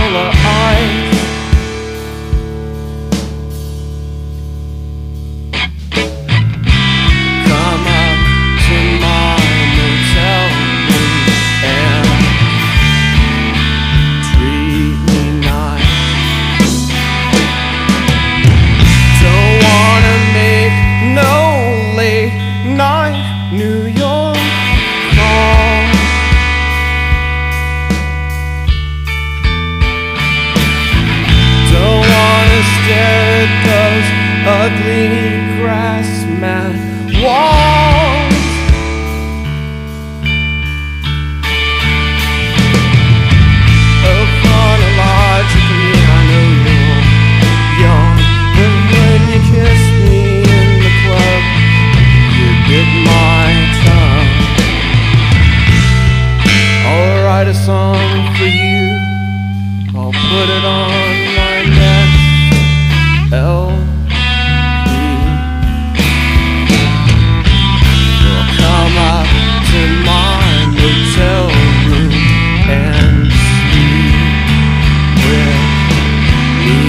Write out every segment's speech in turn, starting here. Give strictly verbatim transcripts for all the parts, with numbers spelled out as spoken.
color eyes. Come up to my motel room and treat me nice. Don't wanna make no late night New York call. Don't wanna stare at those ugly grass mat walls. Oh, chronologically I know you're young, but when you kissed me in the club, you bit my tongue. I'll write a song for you, I'll put it on my next L P. You'll come up to my motel room and sleep with me.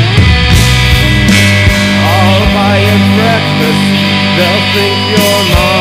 They'll think you're mine.